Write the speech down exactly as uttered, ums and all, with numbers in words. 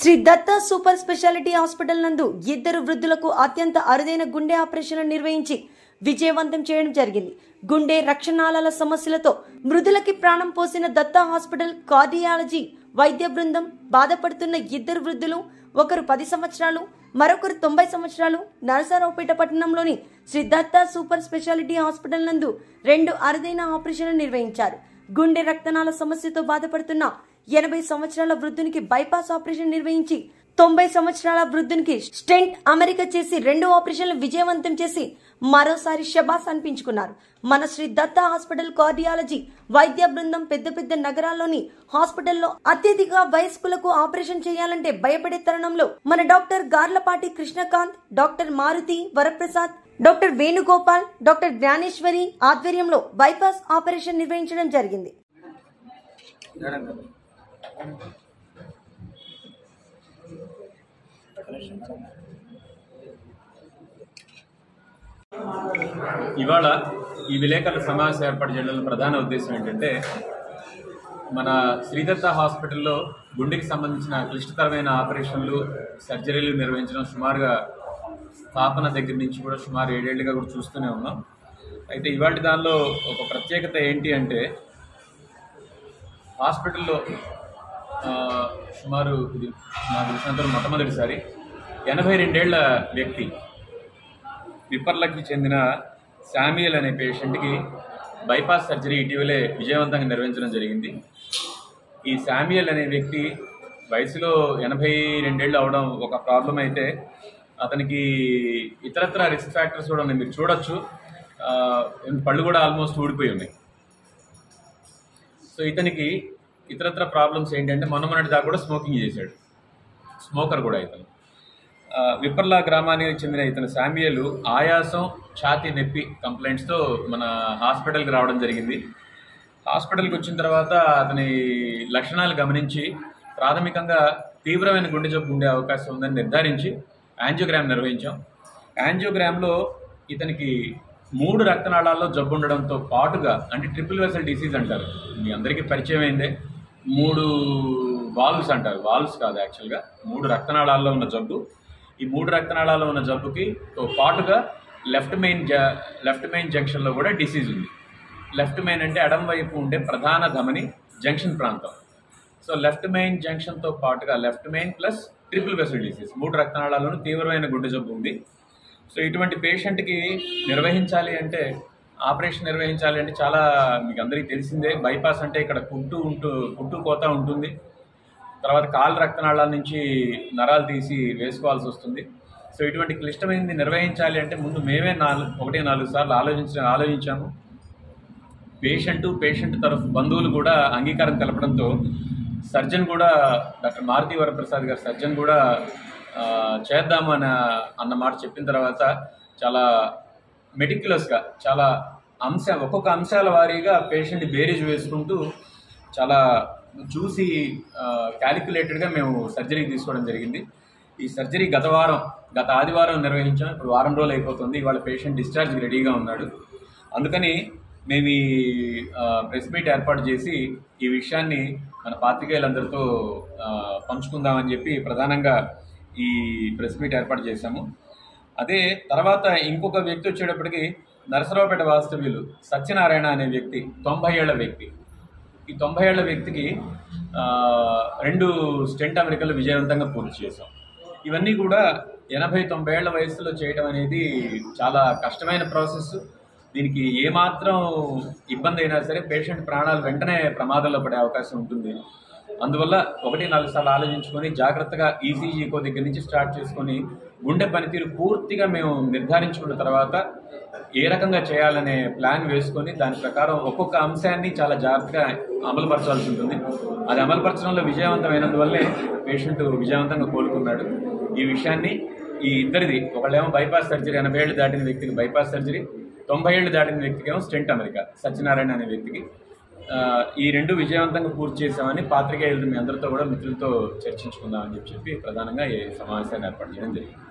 Shri Datta super speciality hospital నందు ఇద్దరు వృద్ధులకు అత్యంత అరుదైన గుండె ఆపరేషన్లు నిర్వహించి విజయవంతం చేయడం జరిగింది. గుండె రక్షణాల సమస్యలతో మృదులకి ప్రాణం పోసిన దత్త హాస్పిటల్ కార్డియాలజీ వైద్య బృందం బాధపడుతున్న ఇద్దరు వృద్ధులు, ఒకరు పది సంవత్సరాలు, మరొకరు తొంభై సంవత్సరాలు నరసరావుపేట పట్టణంలోని Shri Datta super speciality hospital నందు రెండు అరుదైన ఆపరేషన్లు నిర్వహించారు. గుండె రక్తనాళ సమస్యతో బాధపడుతున్న ఎనభై సంవత్సరాల వృద్ధునికి బైపాస్ ఆపరేషన్ నిర్వహించి తొంభై సంవత్సరాల వృద్ధునికి స్టెంట్ అమెరికా చేసి రెండు ఆపరేషన్లు విజయవంతం చేసి మరోసారి శబాస్ అనిపించుకున్నారు. మన శ్రీ దత్త హాస్పిటల్ కార్డియాలజీ వైద్య బృందం పెద్ద పెద్ద నగరాల్లోని హాస్పిటల్లో అత్యధిక వయస్కులకు ఆపరేషన్ చేయాలంటే భయపడే తరుణంలో మన doctor Garlapati Krishnakanth, doctor Maruthi Varaprasad, doctor Venugopal, doctor Jnaneshwari ఆధ్వర్యంలో బైపాస్ ఆపరేషన్ నిర్వహించడం జరిగింది. ఇవాళ ఈ విలేకరుల సమావేశం ఏర్పాటు చేయడంలో ప్రధాన ఉద్దేశం ఏంటంటే, మన శ్రీదత్త హాస్పిటల్లో గుండెకి సంబంధించిన క్లిష్టతరమైన ఆపరేషన్లు, సర్జరీలు నిర్వహించడం సుమారుగా స్థాపన దగ్గర నుంచి కూడా సుమారు ఏడేళ్లుగా కూడా చూస్తూనే ఉన్నాం. అయితే ఇవాటి దానిలో ఒక ప్రత్యేకత ఏంటి అంటే, హాస్పిటల్లో సుమారు ఇది నాకు తెలిసినంత మొట్టమొదటిసారి ఎనభై రెండేళ్ల వ్యక్తి విప్పర్లకి చెందిన శామ్యుయల్ అనే పేషెంట్కి బైపాస్ సర్జరీ ఇటీవలే విజయవంతంగా నిర్వహించడం జరిగింది. ఈ శామ్యుయల్ అనే వ్యక్తి వయసులో ఎనభై రెండేళ్ళు అవడం ఒక ప్రాబ్లం అయితే, అతనికి ఇతరత్ర రిస్క్ ఫ్యాక్టర్స్ కూడా ఉన్నాయి. మీరు చూడొచ్చు, పళ్ళు కూడా ఆల్మోస్ట్ ఊడిపోయి ఉన్నాయి. సో ఇతనికి ఇతరత్ర ప్రాబ్లమ్స్ ఏంటంటే, మొన్న మొన్నటి దాకా కూడా స్మోకింగ్ చేశాడు, స్మోకర్ కూడా. ఇతను విప్పర్లా గ్రామానికి చెందిన ఇతను శామ్యుయల్ ఆయాసం, ఛాతీ నొప్పి కంప్లైంట్స్తో మన హాస్పిటల్కి రావడం జరిగింది. హాస్పిటల్కి వచ్చిన తర్వాత అతని లక్షణాలు గమనించి ప్రాథమికంగా తీవ్రమైన గుండె జబ్బు ఉండే అవకాశం ఉందని నిర్ధారించి యాంజియోగ్రామ్ నిర్వహించాం. యాంజియోగ్రామ్లో ఇతనికి మూడు రక్తనాళాల్లో జబ్బు ఉండడంతో పాటుగా, అంటే ట్రిపుల్ వెసల్ డిసీజ్ అంటారు, మీ అందరికీ పరిచయం అయిందే. మూడు వాల్వ్స్ అంటారు, వాల్వ్స్ కాదు యాక్చువల్గా, మూడు రక్తనాళాల్లో ఉన్న జబ్బు. ఈ మూడు రక్తనాళాల్లో ఉన్న జబ్బుకి తో పాటుగా లెఫ్ట్ మెయిన్ జ లెఫ్ట్ మెయిన్ జంక్షన్లో కూడా డిసీజ్ ఉంది. లెఫ్ట్ మెయిన్ అంటే ఎడం వైపు ఉండే ప్రధాన ధమని జంక్షన్ ప్రాంతం. సో లెఫ్ట్ మెయిన్ జంక్షన్తో పాటుగా left main plus triple vessel disease, మూడు రక్తనాళాల్లోనూ తీవ్రమైన గుండె జబ్బు ఉంది. సో ఇటువంటి పేషెంట్కి నిర్వహించాలి అంటే, ఆపరేషన్ నిర్వహించాలి అంటే చాలా మీకు అందరికీ తెలిసిందే. బైపాస్ అంటే ఇక్కడ కుట్టు ఉంటూ కుట్టు కోత ఉంటుంది, తర్వాత కాలు రక్తనాళాల నుంచి నరాలు తీసి వేసుకోవాల్సి వస్తుంది. సో ఇటువంటి క్లిష్టమైనది నిర్వహించాలి అంటే ముందు మేమే నాలుగు ఒకటి నాలుగు సార్లు ఆలోచించ ఆలోచించాము పేషెంటు పేషెంట్ తరఫు బంధువులు కూడా అంగీకారం తెలపడంతో సర్జన్ కూడా, డాక్టర్ మారుతి వరప్రసాద్ గారు సర్జన్ కూడా చేద్దాము అని అన్న మాట చెప్పిన తర్వాత చాలా మెటిక్యులస్గా, చాలా అంశ ఒక్కొక్క అంశాల వారీగా పేషెంట్ బేరీజ్ వేసుకుంటూ చాలా చూసి క్యాలిక్యులేటెడ్గా మేము సర్జరీకి తీసుకోవడం జరిగింది. ఈ సర్జరీ గత వారం గత ఆదివారం నిర్వహించాం. ఇప్పుడు వారం రోజులు అయిపోతుంది. ఇవాళ పేషెంట్ డిశ్చార్జ్కి రెడీగా ఉన్నాడు. అందుకని మేము ఈ ప్రెస్ మీట్ ఏర్పాటు చేసి ఈ విషయాన్ని మన పాత్రికేయులందరితో పంచుకుందామని చెప్పి ప్రధానంగా ఈ ప్రెస్ మీట్ ఏర్పాటు చేశాము. అదే తర్వాత ఇంకొక వ్యక్తి వచ్చేటప్పటికి నరసరావుపేట వాస్తవ్యులు సత్యనారాయణ అనే వ్యక్తి, తొంభై ఏళ్ల వ్యక్తి. ఈ తొంభై ఏళ్ల వ్యక్తికి రెండు స్టెంట్ అమెరికాలో విజయవంతంగా పూర్తి చేశాం. ఇవన్నీ కూడా ఎనభై తొంభై ఏళ్ల వయసులో చేయడం అనేది చాలా కష్టమైన ప్రాసెస్. దీనికి ఏమాత్రం ఇబ్బంది అయినా సరే పేషెంట్ ప్రాణాలు వెంటనే ప్రమాదంలో పడే అవకాశం ఉంటుంది. అందువల్ల ఒకటి నాలుగు సార్లు ఆలోచించుకొని జాగ్రత్తగా ఈసీజీ కో దగ్గర నుంచి స్టార్ట్ చేసుకొని గుండె పనితీరు పూర్తిగా మేము నిర్ధారించుకున్న తర్వాత ఏ రకంగా చేయాలనే ప్లాన్ వేసుకొని దాని ప్రకారం ఒక్కొక్క అంశాన్ని చాలా జాగ్రత్తగా అమలుపరచాల్సి ఉంటుంది. అది అమలుపరచడంలో విజయవంతమైనందువల్లే పేషెంట్ విజయవంతంగా కోలుకున్నాడు. ఈ విషయాన్ని ఈ ఇద్దరిది, ఒకళ్ళేమో బైపాస్ సర్జరీ, ఎనభై ఏళ్ళు దాటిన వ్యక్తికి బైపాస్ సర్జరీ, తొంభై ఏళ్ళు దాటిన వ్యక్తికి ఏమో స్టెంట్ అమెరికా, సత్యనారాయణ అనే వ్యక్తికి, ఈ రెండు విజయవంతంగా పూర్తి చేశామని పాత్రికేయులు మీ అందరితో కూడా మిత్రులతో చర్చించుకుందామని చెప్పి చెప్పి ప్రధానంగా ఈ సమావేశాన్ని ఏర్పాటు చేయడం జరిగింది.